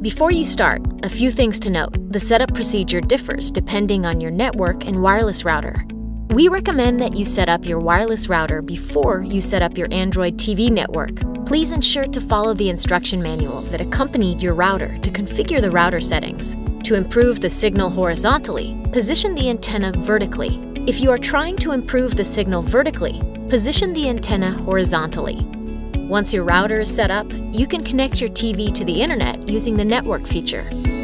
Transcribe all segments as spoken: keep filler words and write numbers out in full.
Before you start, a few things to note. The setup procedure differs depending on your network and wireless router. We recommend that you set up your wireless router before you set up your Android T V network. Please ensure to follow the instruction manual that accompanied your router to configure the router settings. To improve the signal horizontally, position the antenna vertically. If you are trying to improve the signal vertically, position the antenna horizontally. Once your router is set up, you can connect your T V to the internet using the network feature.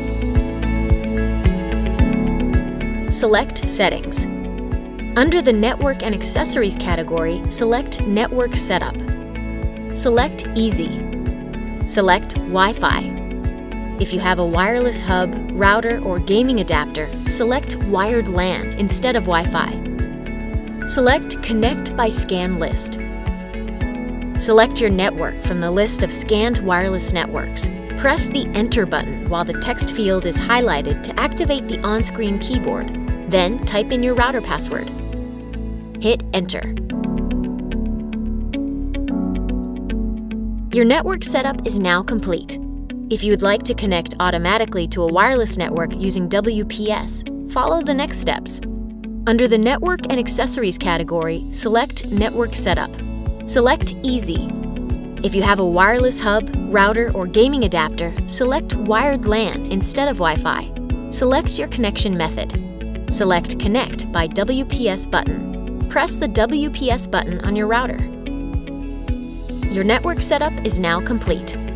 Select Settings. Under the Network and Accessories category, select Network Setup. Select Easy. Select Wi-Fi. If you have a wireless hub, router, or gaming adapter, select Wired LAN instead of Wi-Fi. Select Connect by Scan List. Select your network from the list of scanned wireless networks. Press the Enter button while the text field is highlighted to activate the on-screen keyboard. Then type in your router password. Hit Enter. Your network setup is now complete. If you would like to connect automatically to a wireless network using W P S, follow the next steps. Under the Network and Accessories category, select Network Setup. Select Easy. If you have a wireless hub, router, or gaming adapter, select Wired LAN instead of Wi-Fi. Select your connection method. Select Connect by W P S button. Press the W P S button on your router. Your network setup is now complete.